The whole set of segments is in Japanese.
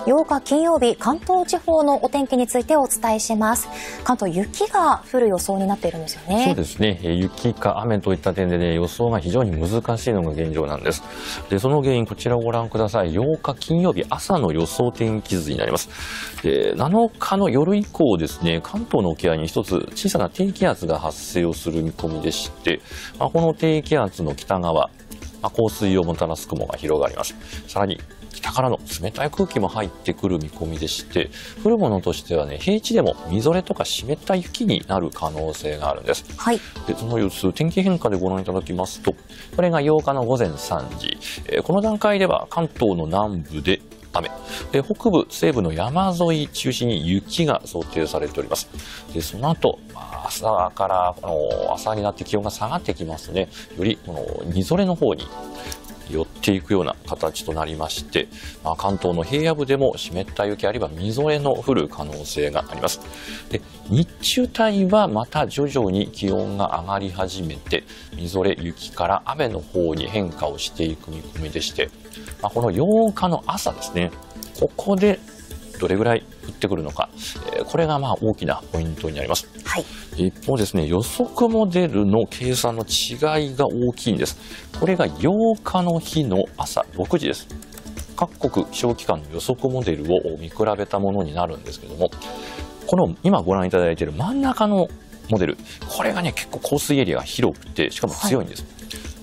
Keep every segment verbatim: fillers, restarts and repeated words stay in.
ようか金曜日、関東地方のお天気についてお伝えします。関東、雪が降る予想になっているんですよね。 そうですね。雪か雨といった点でね、予想が非常に難しいのが現状なんです。で、その原因、こちらをご覧ください。ようか金曜日、朝の予想天気図になります。で、なのかの夜以降ですね、関東の沖合に一つ小さな低気圧が発生をする見込みでして、まあ、この低気圧の北側、まあ、降水をもたらす雲が広がります。さらに北からの冷たい空気も入ってくる見込みでして、降るものとしてはね、平地でもみぞれとか湿った雪になる可能性があるんです。 はい。 で、その様子、天気変化でご覧いただきますと、これがようかのごぜんさんじ、えー、この段階では関東の南部で雨で、北部西部の山沿い中心に雪が想定されております。で、その後、朝からこの朝になって気温が下がってきますね。よりこのみぞれの方に寄っていくような形となりまして、まあ、関東の平野部でも湿った雪あるいはみぞれの降る可能性があります。で、日中帯はまた徐々に気温が上がり始めて、みぞれ雪から雨の方に変化をしていく見込みでして、まあ、このようかの朝ですね、ここでどれぐらい降ってくるのか、えー、これがまあ大きなポイントになります。 はい、 一方ですね、予測モデルの計算の違いが大きいんです。これがようかの日の朝ろくじです。各国気象機関の予測モデルを見比べたものになるんですけども、この今ご覧いただいている真ん中のモデル、これがね結構降水エリアが広くて、しかも強いんです。はい、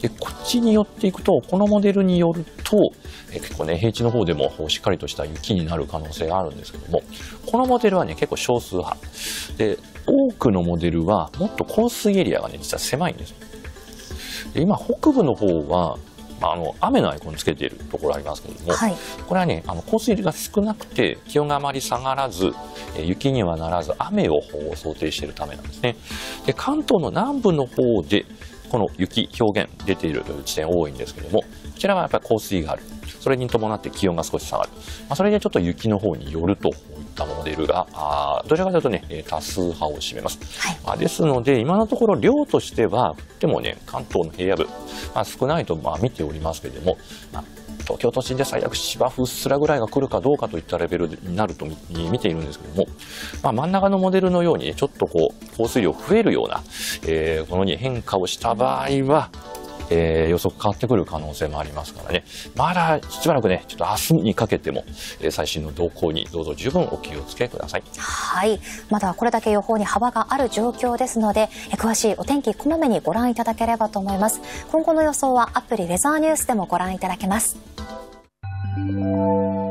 でこっちに寄っていくと、このモデルによるとえ結構ね平地の方でもしっかりとした雪になる可能性があるんですけども、このモデルはね結構少数派で、多くのモデルはもっと降水エリアがね実は狭いんです。で今北部の方はあの雨のアイコンつけているところありますけれども、はい、これはねあの降水量が少なくて気温があまり下がらず雪にはならず雨を想定しているためなんですね。で関東の南部の方でこの雪表現出ている地点多いんですけども、こちらはやっぱり降水がある、それに伴って気温が少し下がる、まあ、それでちょっと雪の方によるといったモデルがあどちらかというとね多数派を占めます。はい、まあですので今のところ量としては降ってもね関東の平野部、まあ、少ないとまあ見ておりますけれども、まあ、東京都心で最悪芝生うっすらぐらいが来るかどうかといったレベルになると見ているんですけども、まあ、真ん中のモデルのようにちょっとこう降水量増えるような、えー、ものに変化をした場合は、えー、予測変わってくる可能性もありますからね、まだしばらくねちょっと明日にかけても、えー、最新の動向にどうぞ十分お気をつけください。 はい、まだこれだけ予報に幅がある状況ですので、えー、詳しいお天気こまめにご覧いただければと思います。今後の予想はアプリウェザーニュースでもご覧いただけます。